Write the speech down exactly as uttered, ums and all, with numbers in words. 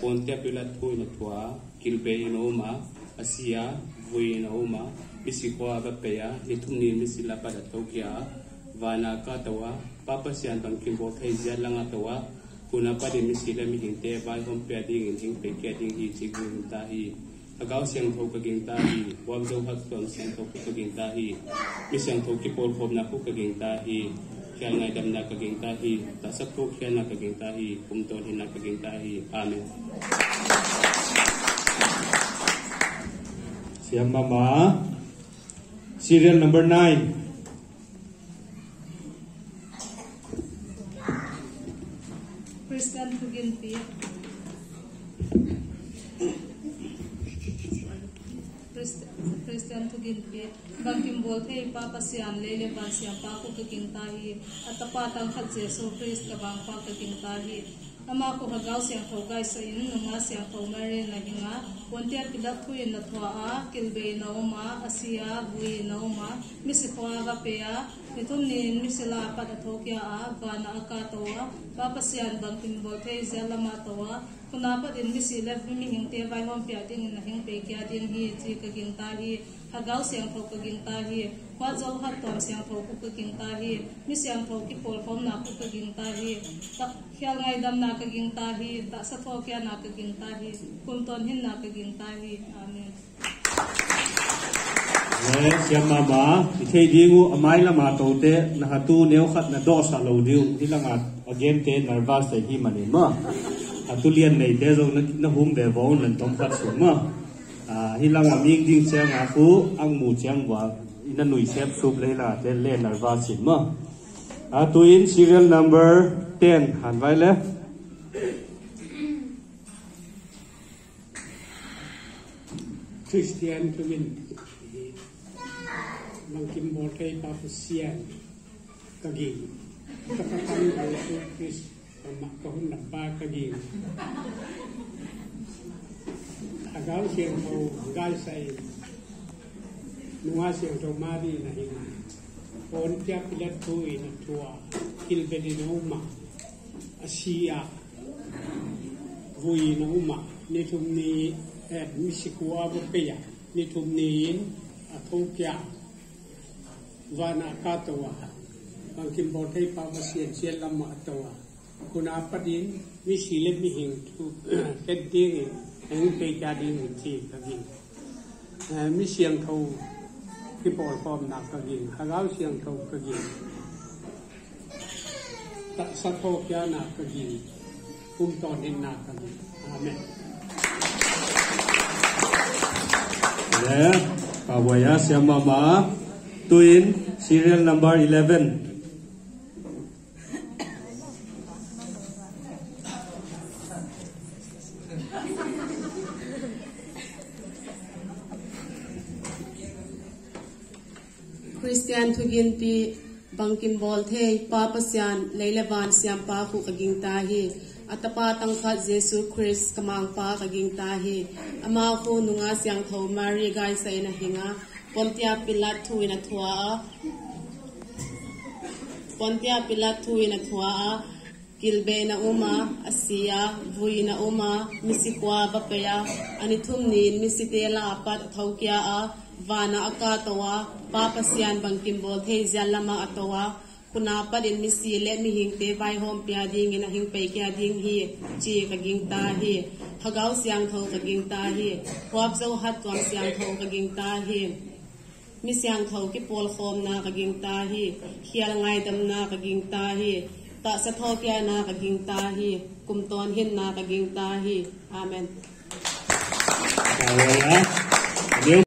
pontia pilat pui na tua kilbe inoma asia vui inoma misikwa bapea nitumni misila pada tokia vana katawa papa sian bang kimbo kaizia langa tawa kuna pada misila mihinte bai hom peding hing peketing hi chigung tahi agau siang thau kaging tahi wamzo hak ton siang thau kaging tahi misiang thau kipol khom na ku kaging tahi kyan ngai dam na kaging tahi ta sakto kyan na kaging tahi kumton hin na kaging tahi amen. Siam mama serial number nine. Christian Tuginti. Christian Tuginti. Bangkim bolte papa sian lele ban sian paku kaking tahi atapatang khat Jesu Christ ka bang pa kaking tahi ama ko hagaw siang thau gai sa in nga siang thau mare na hinga pontia pilat kuin na thwa a kilbe na uma asia bui na uma misikwa ga pea nitum nin misila pat athokya a bana akatowa papa sian bangkim bolte zelama towa kuna pa din misila mi hingte vai hom pia ding na hing pe kya ding hi chi kaking tahi hagaw siang thau kaking tahi kwa jaw hat tom siang thau ku kaking tahi mi siang thau ki pol khom na ku kaking tahi ta khial ngai dam na kaking tahi ta sa tho kya na kaking tahi kum ton hin na kaking tahi amen. Yes, siam mama ithei dingu amai lama tote na hatu neu khat na do sa lo diu hilanga again te nervous te hi mani ma atulian nei te zo na hum be bon lan tom khat su ma hilanga ming ding chang a fu ang mu chang wa ina nui sep sup le la te le nervous sin ma a tu in serial number ten han vai le Christian Tumin Bangkim bolte papa sian kagi kapatan Yesus Kristus mak kahun napa kagi agau siang tau gai sai nuwa siang tau mari na hinga pon tia pilat tui na tua kilbedi na uma asia vui na uma nitum ni et misikua bapea nitum niin atokya vana katawa bangkim bolte papa sian sian lama atawa kuna padin misile mihing tu keding ang pe kading chi kagin mi siang thau ki pol pom na kagin hagaw siang thau kagin ta sa tho kya na kagin kum ton din na kagin amen. Yeah, pawaya siam mama tuin serial number eleven. Christian Tuginti bangkim bolte papa sian leilevan siam pa ku kaging tahi atapatang khat Jesu Christ kamang pa kaging tahi ama ko nunga siang thau Mary gai sai na hinga pontia pilat thuina thua pontia pilat thuina thua kilbe na uma asia vui na uma misikwa bapaya ani thumnin misitela apat thaukia a vana akatawa papa sian bangkim bol thei zalama atawa kuna padin misi le mi hingte vai hom pia ding ina hing pe kya ding hi chi kaging ta hi hagaw siang thau kaging ta hi huap zo hat twang siang thau kaging ta hi mi siang thau ki pol khom na kaging ta hi khial ngai dam na kaging ta hi ta sa tho kya na kaging ta hi kum ton hin na kaging ta hi amen.